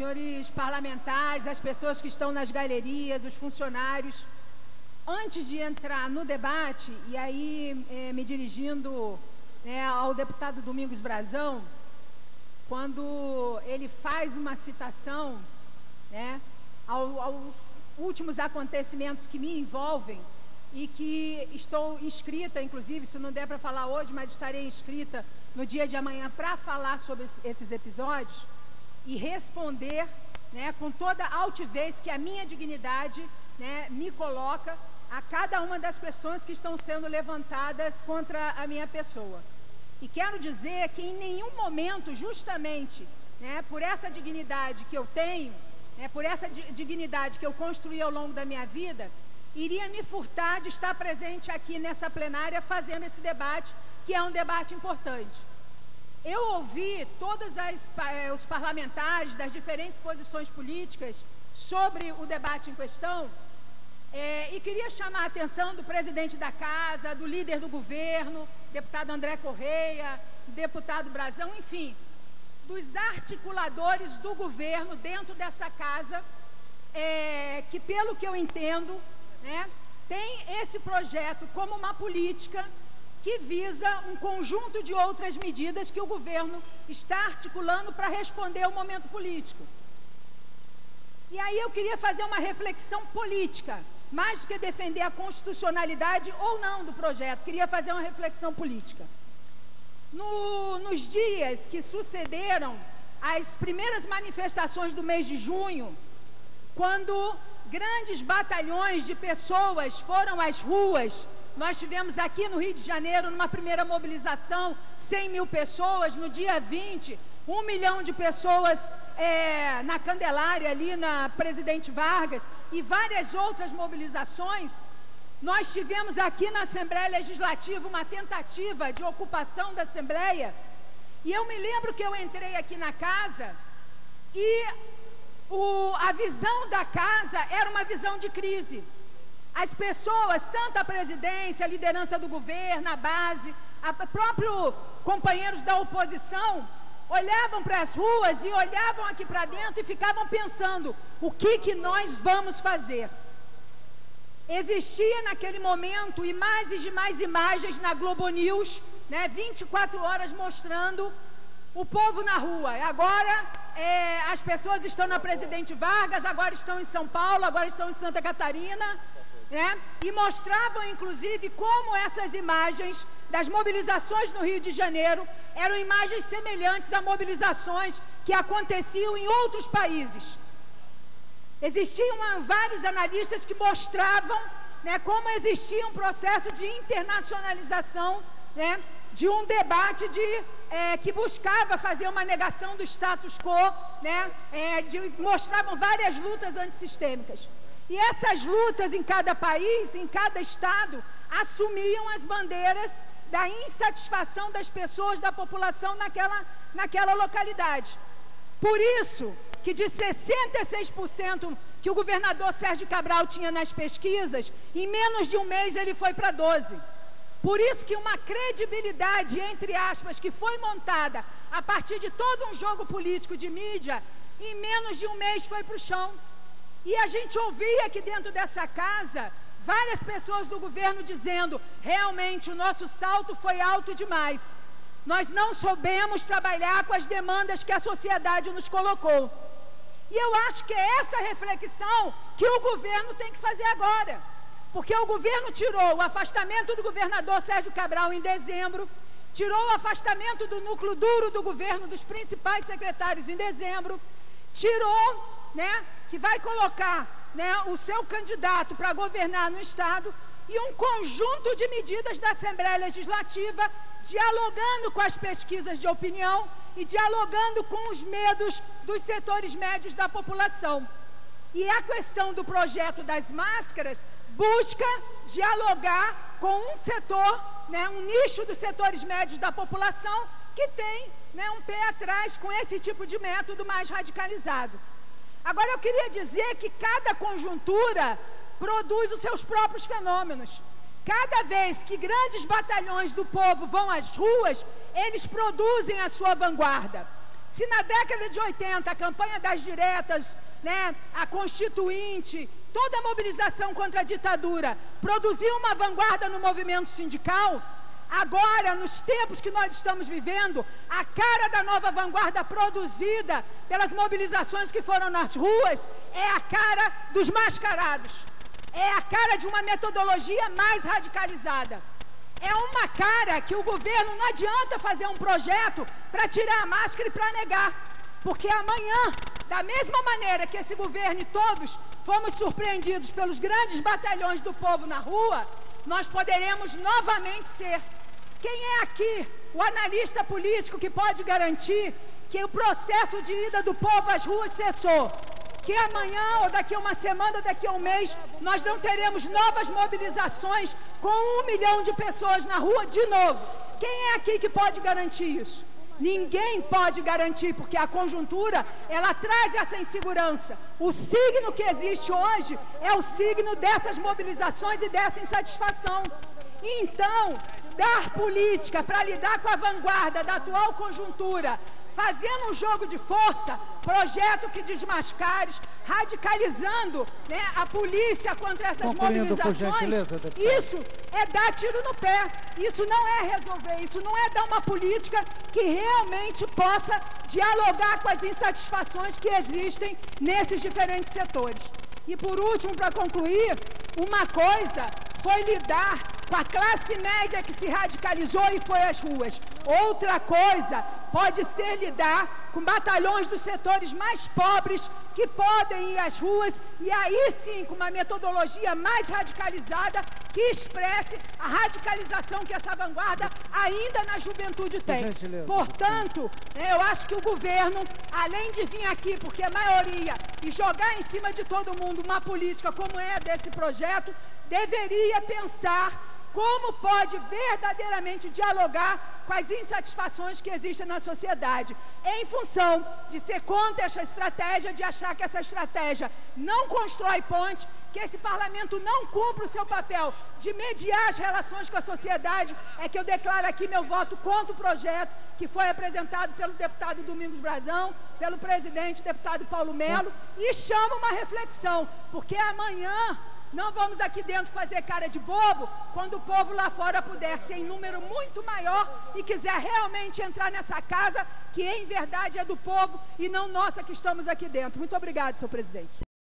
senhores parlamentares, as pessoas que estão nas galerias, os funcionários, antes de entrar no debate, e aí me dirigindo, né, ao deputado Domingos Brazão, quando ele faz uma citação, né, aos últimos acontecimentos que me envolvem e que estou inscrita, inclusive, se não der para falar hoje, mas estarei inscrita no dia de amanhã para falar sobre esses episódios e responder, né, com toda a altivez que a minha dignidade, né, me coloca a cada uma das questões que estão sendo levantadas contra a minha pessoa. E quero dizer que em nenhum momento, justamente, né, por essa dignidade que eu tenho, né, por essa dignidade que eu construí ao longo da minha vida, iria me furtar de estar presente aqui nessa plenária fazendo esse debate, que é um debate importante. Eu ouvi todos os parlamentares das diferentes posições políticas sobre o debate em questão, e queria chamar a atenção do presidente da casa, do líder do governo, deputado André Correia, deputado Brazão, enfim, dos articuladores do governo dentro dessa casa, que pelo que eu entendo, né, tem esse projeto como uma política que visa um conjunto de outras medidas que o governo está articulando para responder ao momento político. E aí eu queria fazer uma reflexão política, mais do que defender a constitucionalidade ou não do projeto, queria fazer uma reflexão política. Nos dias que sucederam as primeiras manifestações do mês de junho, quando grandes batalhões de pessoas foram às ruas, nós tivemos aqui no Rio de Janeiro, numa primeira mobilização, 100 mil pessoas, no dia 20, 1 milhão de pessoas na Candelária, ali na Presidente Vargas, e várias outras mobilizações. Nós tivemos aqui na Assembleia Legislativa uma tentativa de ocupação da Assembleia, e eu me lembro que eu entrei aqui na casa e a visão da casa era uma visão de crise. As pessoas, tanto a presidência, a liderança do governo, a base, próprios companheiros da oposição, olhavam para as ruas e olhavam aqui para dentro e ficavam pensando, o que nós vamos fazer? Existia naquele momento imagens e mais imagens na Globo News, né, 24 horas mostrando o povo na rua. Agora as pessoas estão na Presidente Vargas, agora estão em São Paulo, agora estão em Santa Catarina, né, e mostravam inclusive como essas imagens das mobilizações no Rio de Janeiro eram imagens semelhantes a mobilizações que aconteciam em outros países. Existiam vários analistas que mostravam, né, como existia um processo de internacionalização, né, de um debate que buscava fazer uma negação do status quo, né, mostravam várias lutas antissistêmicas. E essas lutas em cada país, em cada estado, assumiam as bandeiras da insatisfação das pessoas, da população naquela localidade. Por isso que de 66% que o governador Sérgio Cabral tinha nas pesquisas, em menos de um mês ele foi para 12%. Por isso que uma credibilidade, entre aspas, que foi montada a partir de todo um jogo político de mídia, em menos de um mês foi para o chão. E a gente ouvia aqui dentro dessa casa várias pessoas do governo dizendo, realmente o nosso salto foi alto demais. Nós não soubemos trabalhar com as demandas que a sociedade nos colocou. E eu acho que é essa reflexão que o governo tem que fazer agora. Porque o governo tirou o afastamento do governador Sérgio Cabral em dezembro, tirou o afastamento do núcleo duro do governo, dos principais secretários em dezembro, tirou, né, que vai colocar, né, o seu candidato para governar no Estado, e um conjunto de medidas da Assembleia Legislativa, dialogando com as pesquisas de opinião e dialogando com os medos dos setores médios da população. E a questão do projeto das máscaras busca dialogar com um setor, né, um nicho dos setores médios da população que tem, né, um pé atrás com esse tipo de método mais radicalizado. Agora eu queria dizer que cada conjuntura produz os seus próprios fenômenos. Cada vez que grandes batalhões do povo vão às ruas, eles produzem a sua vanguarda. Se na década de 80 a campanha das diretas, né, a Constituinte, toda a mobilização contra a ditadura produziu uma vanguarda no movimento sindical, agora, nos tempos que nós estamos vivendo, a cara da nova vanguarda produzida pelas mobilizações que foram nas ruas é a cara dos mascarados, é a cara de uma metodologia mais radicalizada. É uma cara que o governo não adianta fazer um projeto para tirar a máscara e para negar, porque amanhã, da mesma maneira que esse governo e todos fomos surpreendidos pelos grandes batalhões do povo na rua, nós poderemos novamente ser. Quem é aqui o analista político que pode garantir que o processo de ida do povo às ruas cessou? Que amanhã, ou daqui a uma semana, ou daqui a um mês, nós não teremos novas mobilizações com 1 milhão de pessoas na rua de novo? Quem é aqui que pode garantir isso? Ninguém pode garantir, porque a conjuntura, ela traz essa insegurança. O signo que existe hoje é o signo dessas mobilizações e dessa insatisfação. Então, dar política para lidar com a vanguarda da atual conjuntura, fazendo um jogo de força, projeto que desmascare, radicalizando, né, a polícia contra essas mobilizações, isso é dar tiro no pé, isso não é resolver, isso não é dar uma política que realmente possa dialogar com as insatisfações que existem nesses diferentes setores. E por último, para concluir, uma coisa foi lidar com a classe média que se radicalizou e foi às ruas. Outra coisa pode ser lidar com batalhões dos setores mais pobres que podem ir às ruas e aí sim com uma metodologia mais radicalizada que expresse a radicalização que essa vanguarda ainda na juventude tem. Portanto, eu acho que o governo, além de vir aqui porque é maioria e jogar em cima de todo mundo uma política como é desse projeto, deveria pensar como pode verdadeiramente dialogar com as insatisfações que existem na sociedade, em função de ser contra essa estratégia, de achar que essa estratégia não constrói ponte, que esse parlamento não cumpre o seu papel de mediar as relações com a sociedade, é que eu declaro aqui meu voto contra o projeto que foi apresentado pelo deputado Domingos Brazão, pelo presidente, deputado Paulo Melo, e chamo uma reflexão, porque amanhã não vamos aqui dentro fazer cara de bobo quando o povo lá fora puder ser em número muito maior e quiser realmente entrar nessa casa que em verdade é do povo e não nossa que estamos aqui dentro. Muito obrigado, senhor presidente.